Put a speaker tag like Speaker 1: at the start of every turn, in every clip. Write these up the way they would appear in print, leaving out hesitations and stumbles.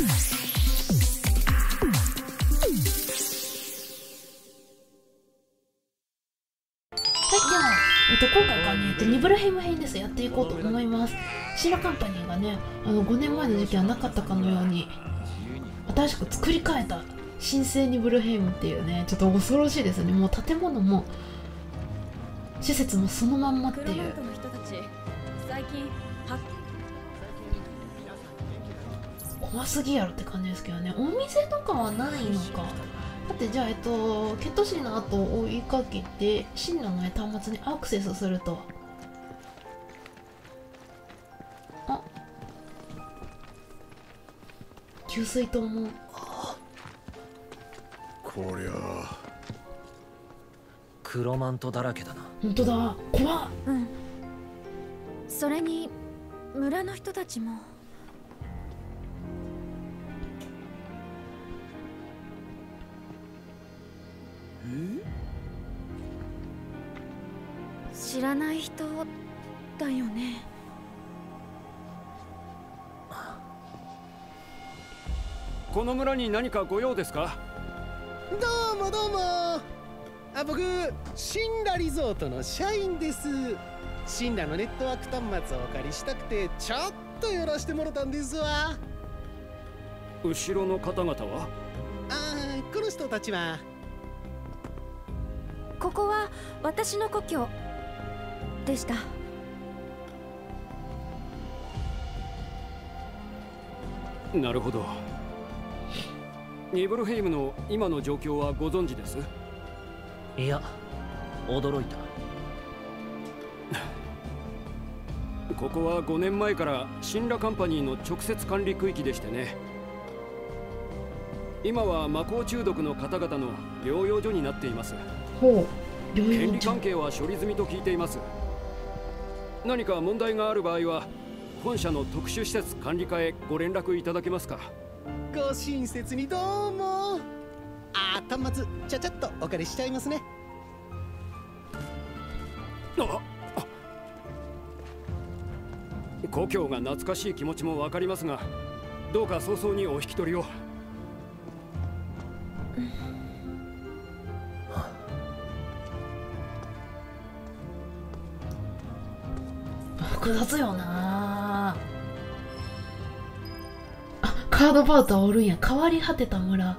Speaker 1: 今回からね、ニブルヘム編です。やっていこうと思います。シーラカンパニーがね、5年前の時期はなかったかのように、新しく作り変えた新生ニブルヘムっていうね、ちょっと恐ろしいですよね。もう建物も、施設もそのまんまっていう。怖すぎやろって感じですけどね。お店とかはないのか。だってじゃあ、ケットシーの後を追いかけて、進路の、ね、端末にアクセスすると。あ、給水塔も。
Speaker 2: こりゃあ
Speaker 3: クロマントだらけだな。
Speaker 1: 本当だ、怖っ。
Speaker 4: うん。それに村の人たちも。知らない人だよね。
Speaker 5: この村に何かご用ですか？
Speaker 6: どうもどうも。僕シンラリゾートの社員です。シンラのネットワーク端末をお借りしたくてちょっと寄らせてもらったんですわ。
Speaker 5: 後ろの方々は？
Speaker 6: この人たちは。
Speaker 4: ここは私の故郷でした。
Speaker 5: なるほど。ニブルヘイムの今の状況はご存知です？
Speaker 3: いや、驚いた。
Speaker 5: ここは5年前からシンラカンパニーの直接管理区域でしてね。今は魔法中毒の方々の療養所になっています。
Speaker 1: ほう、療養所。
Speaker 5: 権利関係は処理済みと聞いています。何か問題がある場合は本社の特殊施設管理課へご連絡いただけますか？
Speaker 6: ご親切にどうも。端末ちゃちゃっとお借りしちゃいますね。
Speaker 5: 故郷が懐かしい気持ちもわかりますが、どうか早々にお引き取りを。
Speaker 1: 複雑よなあ。カードバウトはおるんや。変わり果てた村。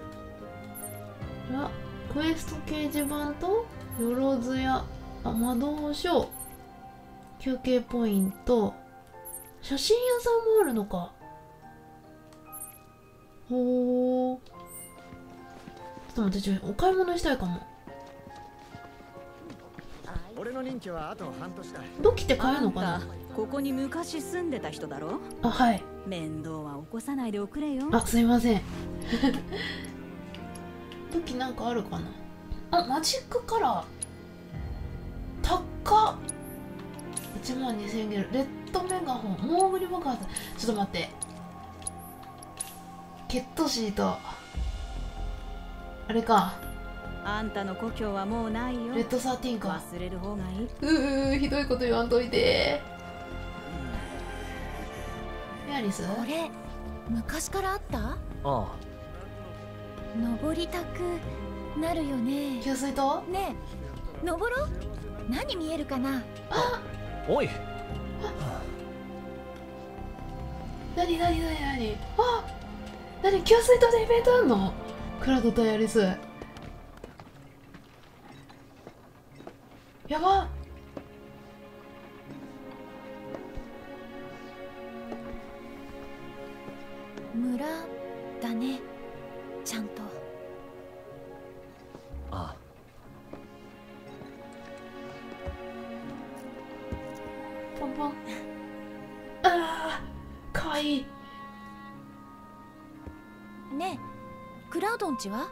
Speaker 1: クエスト掲示板とよろずや魔導書、休憩ポイント、写真屋さんもあるのか。ほー。ちょっと待って、お買い物したいかも。
Speaker 7: 俺の任期はあと半年だ。
Speaker 1: どっきって買えるのかな。
Speaker 8: ここに昔住んでた人だろ。
Speaker 1: あ、はい。
Speaker 8: 面倒は起こさないでおくれよ。
Speaker 1: あ、すいません。ドッキなんかあるかな。あ、マジックカラー高っ。12000ゲル。レッドメガホン、モーグリ爆発。ちょっと待って、ケットシートあれか。
Speaker 8: あんたの故郷はもうないよ。
Speaker 1: レッド13か。
Speaker 8: 忘れる方がいい。
Speaker 1: ひどいこと言わんといて。メアリス、
Speaker 4: これ昔からあった？
Speaker 3: ああ、
Speaker 4: 登りたくなるよね。
Speaker 1: 給水塔
Speaker 4: ねえ、登ろう。何見えるかな。
Speaker 1: あ、
Speaker 3: おい。
Speaker 1: なに。あ、なに、給水塔でイベントあんの？クラウドとヤリス。やばっ。
Speaker 4: 村だね、ちゃんと。
Speaker 3: ああ。
Speaker 1: ポンポン。あー、かわいい。
Speaker 4: ねえ、クラウドンちは？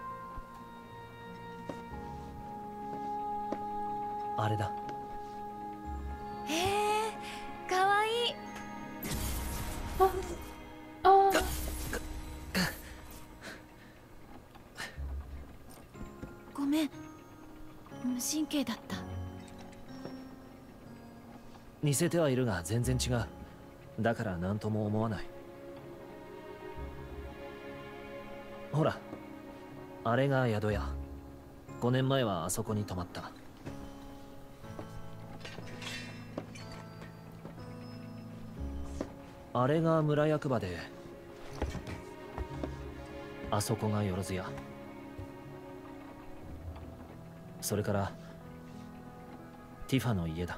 Speaker 3: あれだ。
Speaker 4: へえ、かわいい。ごめん、無神経だった。
Speaker 3: 似せてはいるが全然違う。だから何とも思わない。 ほら、あれが宿屋。5年前はあそこに泊まった。あれが村役場で、あそこがよろず屋。それからティファの家だ。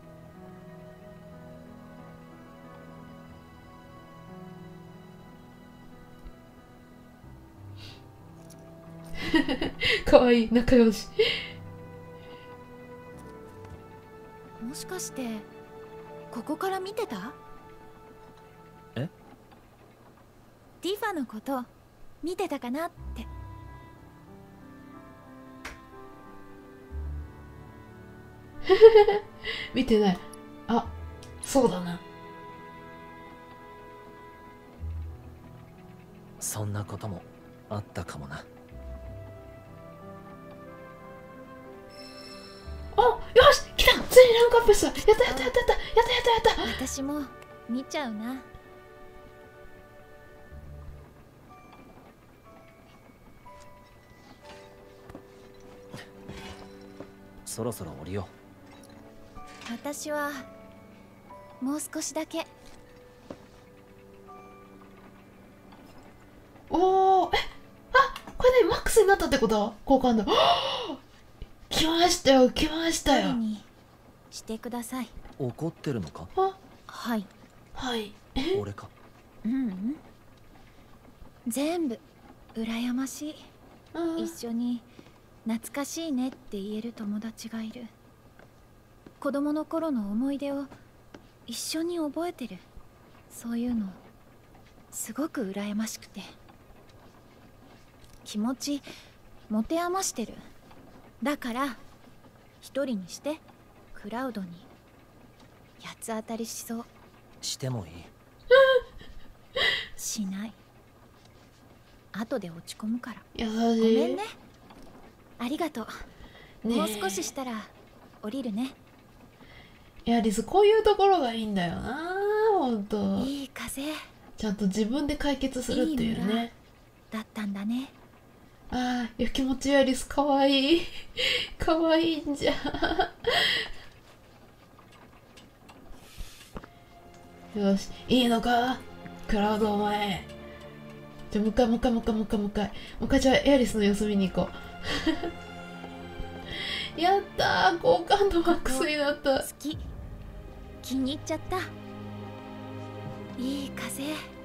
Speaker 1: かわいい仲良し。
Speaker 4: もしかしてここから見てた？
Speaker 3: え？
Speaker 4: ティファのこと見てたかなって。
Speaker 1: 見てない。あ、そうだな。
Speaker 3: そんなこともあったかもな。
Speaker 1: あ、よし来た、ついにランクアップした。やったやったやったやったやったやったやった。
Speaker 4: 私も見ちゃうな。
Speaker 3: そろそろ降りよ
Speaker 4: 私はもう少しだけ。
Speaker 1: おお、あ、これねマックスになったってこと？好感度。来ましたよ来ましたよ。
Speaker 4: 一人にしてください。
Speaker 3: う。怒ってるのか？
Speaker 4: はい。
Speaker 1: はい。
Speaker 3: 俺か？
Speaker 4: 全部羨ましい。
Speaker 1: うん、
Speaker 4: 一緒に懐かしいねって言える友達がいる。子供の頃の思い出を一緒に覚えてる。そういうのすごく羨ましくて、気持ち持て余してる。だから一人にしてクラウドに八つ当たりしそう。
Speaker 3: してもいい？
Speaker 4: しない。後で落ち込むから。
Speaker 1: 優しい。
Speaker 4: ごめんね。ありがとう。
Speaker 1: ねえ、
Speaker 4: もう少ししたら降りるね。
Speaker 1: いやリス、こういうところがいいんだよな。ほんと
Speaker 4: いい風
Speaker 1: ちゃんと自分で解決するっていうね。
Speaker 4: だったんだね。
Speaker 1: ああ、いや気持ちいい。リスかわいいかわいいんじゃ。よし、いいのかクラウドお前。じゃあもう一回じゃあエアリスの様子見に行こう。やったー、好感度マックスになった。
Speaker 4: 好き。気に入っちゃった。いい風、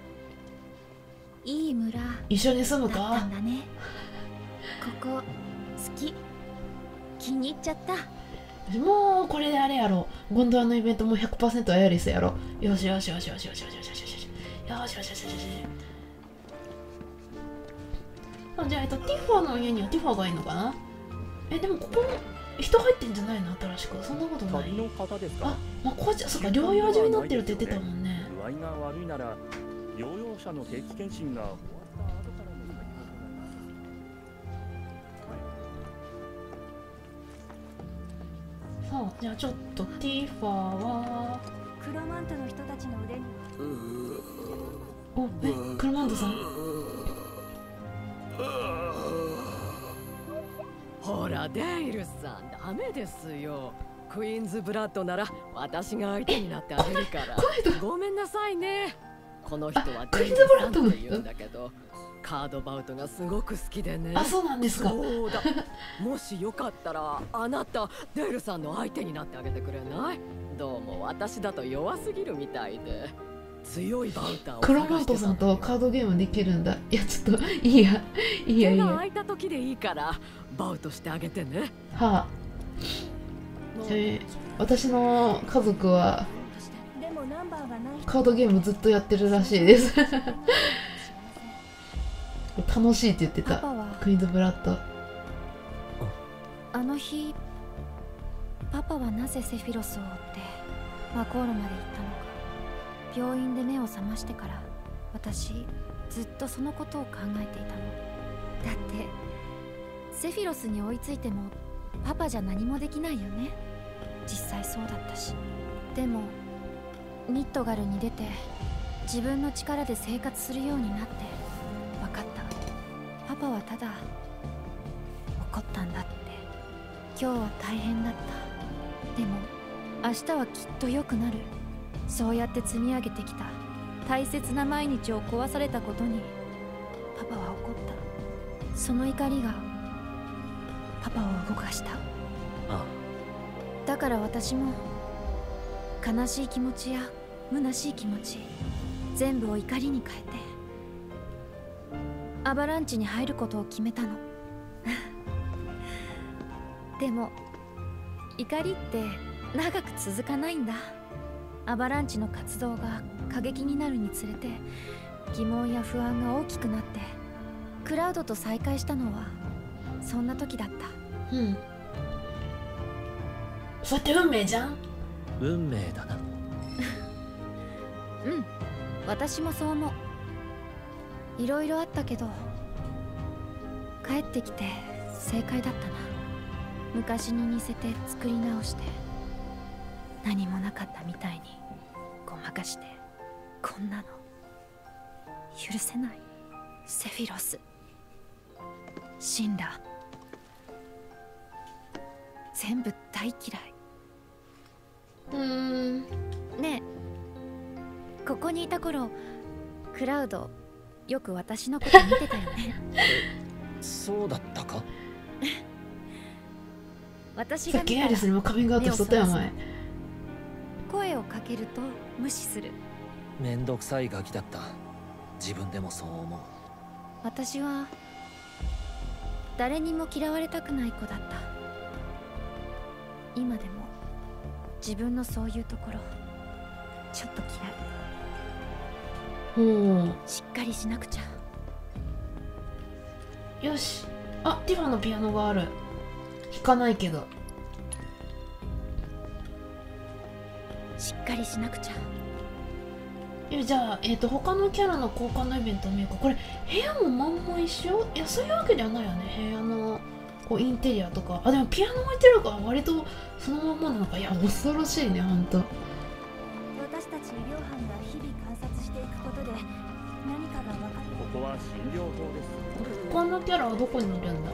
Speaker 4: いい村
Speaker 1: 一緒に住む
Speaker 4: だった
Speaker 1: か？
Speaker 4: んだね。ここ好き。気に入っちゃった。
Speaker 1: もうこれであれやろ。ゴンドワのイベントも 100% エアリスやろ。よし。あ、じゃあティファの家にはティファがいいのかな。でもここ人入ってんじゃないの新しく。そんなことない。あ、まあこうちゃ、そっか、療養所になってるって言ってたもんね。
Speaker 2: 具合が悪いなら療養者の定期検診が終わった後からの
Speaker 1: さあ、じゃあちょっとティファは
Speaker 8: クロマントの人たちの腕に。
Speaker 1: お、クロマンドさん。
Speaker 9: ほらデイルさん、ダメですよ。クイーンズブラッドなら私が相手になってあげるからごめんなさいね。この人はデイルさんと言うんだけど、カードバウトがすごく好きでね。
Speaker 1: あ、そうなんですか。
Speaker 9: そうだ。もしよかったらあなたデイルさんの相手になってあげてくれない？どうも私だと弱すぎるみたいで。強いバウターを探してた。
Speaker 1: クロマントさんとカードゲームできるんだ。いやちょっといいや。
Speaker 9: 手が空いた時でいいからバウトしてあげてね。
Speaker 1: はあ。私の家族はカードゲームずっとやってるらしいです楽しいって言ってた。クイーンズブラッド。
Speaker 4: あの日パパはなぜセフィロスを追ってマコールまで行ったのか。病院で目を覚ましてから私ずっとそのことを考えていたの。だってセフィロスに追いついてもパパじゃ何もできないよね。実際そうだったし。でもミッドガルに出て自分の力で生活するようになって分かった。 パはただ怒ったんだって。今日は大変だった。でも明日はきっと良くなる。そうやって積み上げてきた大切な毎日を壊されたことにパパは怒った。その怒りがパパを動かした。
Speaker 3: ああ。
Speaker 4: だから私も悲しい気持ちや虚しい気持ち全部を怒りに変えてアバランチに入ることを決めたの。でも怒りって長く続かないんだ。アバランチの活動が過激になるにつれて疑問や不安が大きくなってクラウドと再会したのはそんな時だった。
Speaker 1: うん。そうやって運命じゃん。
Speaker 3: 運命だな。
Speaker 4: うん、私もそう思う。いろいろあったけど帰ってきて正解だったな。昔に似せて作り直して何もなかったみたいにごまかして、こんなの許せない。セフィロス、シンラ、全部大嫌い。ねえ、ここにいた頃クラウドよく私のこと見てたよね。
Speaker 3: そうだったか。
Speaker 4: 私
Speaker 1: さっきアリスにもカミングアウトしとったよ前。
Speaker 4: 声をかけると無視する。
Speaker 3: めんどくさいガキだった。自分でもそう思う。
Speaker 4: 私は誰にも嫌われたくない子だった。今でも自分のそういうところちょっと嫌い。しっかりしなくちゃ。
Speaker 1: よし。あ、ティファのピアノがある。弾かないけど。
Speaker 4: しっかりしなくちゃ。
Speaker 1: じゃあ、他のキャラの交換のイベントを見ようか。これ、部屋もまんま一緒？いや、そういうわけではないよね。部屋のこうインテリアとか。あ、でもピアノ置いてるから割とそのまんまなのか。いや、恐ろしいね、ほんと。
Speaker 8: 私たち医療班が日々観察していくことで何かが分かる。
Speaker 2: ここは診療棟です。
Speaker 1: 他のキャラはどこにいるんだ？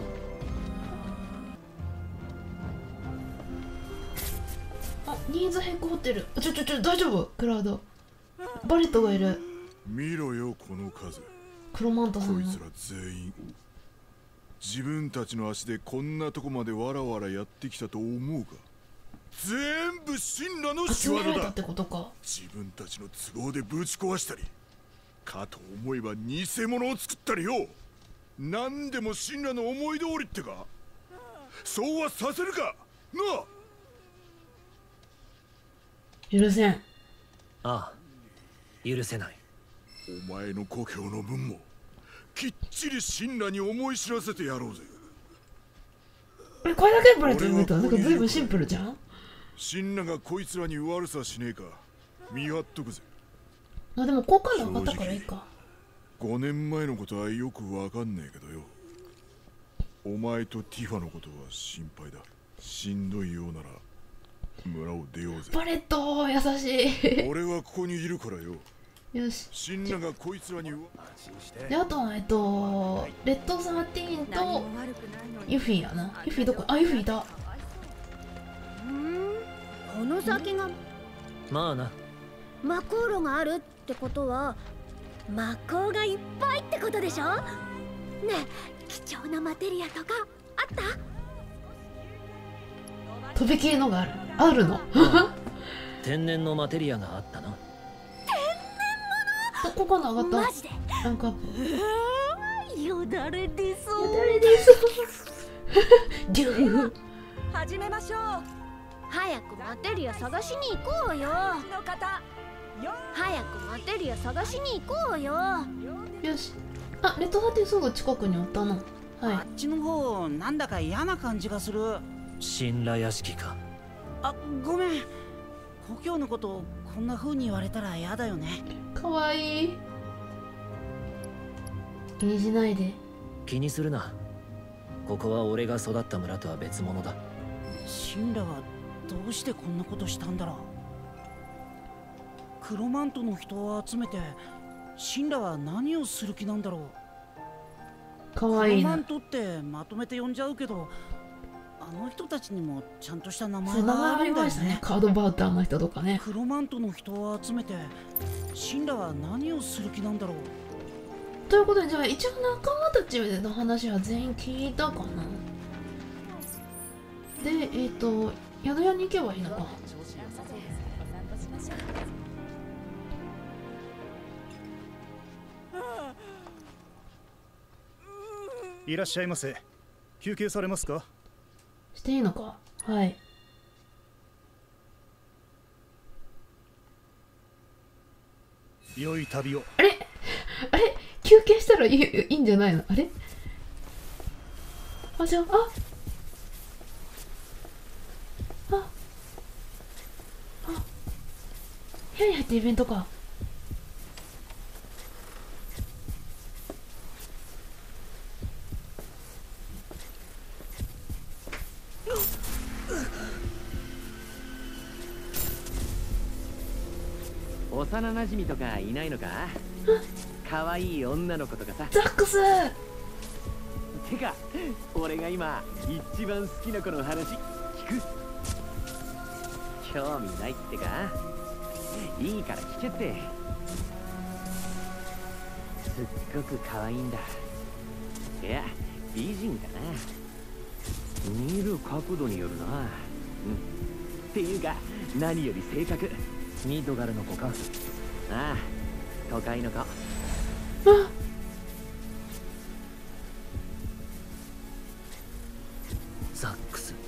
Speaker 1: あ、ニーズヘックホテル。大丈夫？クラウド。バレットがいる。
Speaker 10: 見ろよこの数。
Speaker 1: クロマントさんの。
Speaker 10: こいつら全員自分たちの足でこんなとこまでわらわらやってきたと思うか。全部神羅の仕業だ。
Speaker 1: ってことか。
Speaker 10: 自分たちの都合でぶち壊したりかと思えば偽物を作ったりよ。何でも神羅の思い通りってか。そうはさせるかなあ。
Speaker 1: 許せん。
Speaker 3: ああ、許せない。
Speaker 10: お前の故郷の分もきっちり神羅に思い知らせてやろうぜ。
Speaker 1: これだけバレット読めた。なんか随分シンプルじゃん。
Speaker 10: 神羅がこいつらに悪さしねえか見張っとくぜ。
Speaker 1: まあでも好感度上がったからいいか。
Speaker 10: 5年前のことはよくわかんねえけどよ。お前とティファのことは心配だ。しんどいようなら村を出ようぜ。
Speaker 1: バレット優しい。
Speaker 10: 俺はここにいるからよ。
Speaker 1: よし。
Speaker 10: 神羅がこいつらに
Speaker 1: で、あとはレッド13とユフィやな。ユフィどこ？あ、ユフィいた。
Speaker 8: この先が
Speaker 3: まあな。
Speaker 8: 魔航路があるってことは魔法がいっぱいってことでしょ。ねえ、貴重なマテリアとかあった？
Speaker 1: 飛び系のがあるの。
Speaker 3: 天然のマテリアがあったな。
Speaker 1: 天然物？ここの上がった。
Speaker 8: マジで？
Speaker 1: なんか
Speaker 8: よだれ出そう。
Speaker 1: よだれ出そう。デュー。
Speaker 8: 始めましょう。早くマテリア探しに行こうよ。早くマテリア探しに行こうよ。
Speaker 1: よし。あ、レッドハテすぐ近くにおったな。はい。
Speaker 11: あっちの方なんだか嫌な感じがする。
Speaker 3: 神羅屋敷か。
Speaker 11: あ、ごめん。故郷のことこんな風に言われたら嫌だよね。
Speaker 1: かわいい。気にしないで。
Speaker 3: 気にするな。ここは俺が育った村とは別物だ。
Speaker 11: 神羅はどうしてこんなことしたんだろう。クロマントの人を集めて神羅は何をする気なんだろ
Speaker 1: かわいいな。
Speaker 11: クロマントってまとめて呼んじゃうけど、あの人たちにもちゃんとした名前
Speaker 1: そう、名前あり
Speaker 11: があるんだよ
Speaker 1: ましたね。
Speaker 11: ね。
Speaker 1: カードバウターの人とかね。
Speaker 11: クロマントの人を集めてシンラは何をする気なんだろう。
Speaker 1: ということで、じゃあ一応仲間たちの話は全員聞いたかな。で、宿屋に行けばいいのか。
Speaker 12: いらっしゃいませ。休憩されますか？
Speaker 1: していいのか。はい。
Speaker 12: 良い旅を。
Speaker 1: あれ休憩したらいいんじゃないの？あれじゃあ、部屋に入ってイベントか。
Speaker 13: 幼馴染とかいないのか？可愛い女の子とかさ。
Speaker 1: ザックス。
Speaker 13: てか、俺が今一番好きな子の話聞く？興味ないってか？いいから聞けって。すっごく可愛いんだ。いや、美人だな。見る角度によるな。っていうか、何より性格。
Speaker 3: ミッドガルの子か？
Speaker 13: ああ、都会の子。
Speaker 3: ザックス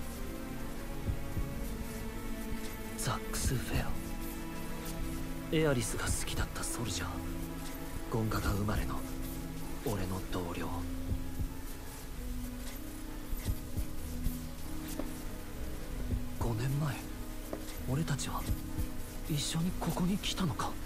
Speaker 3: フェア。エアリスが好きだったソルジャー。ゴンガが生まれの俺の同僚。5年前、俺たちは一緒にここに来たのか？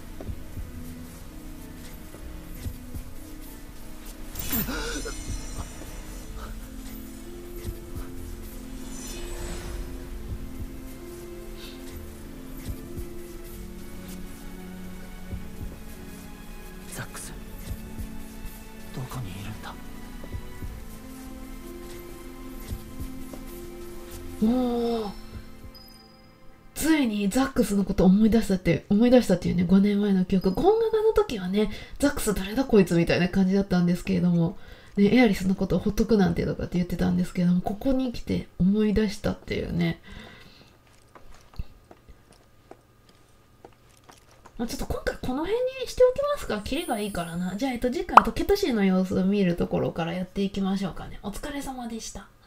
Speaker 3: ザックス、どこにいるんだ？
Speaker 1: おー、ついにザックスのことを思い出したっていうね、5年前の記憶。ゴンガガの時はね、ザックス誰だこいつみたいな感じだったんですけれども、ね、エアリスのことをほっとくなんてとかって言ってたんですけれども、ここに来て思い出したっていうね。ちょっと今回この辺にしておきますか。キレがいいからな。じゃあ、次回ケトシーの様子を見るところからやっていきましょうかね。お疲れ様でした。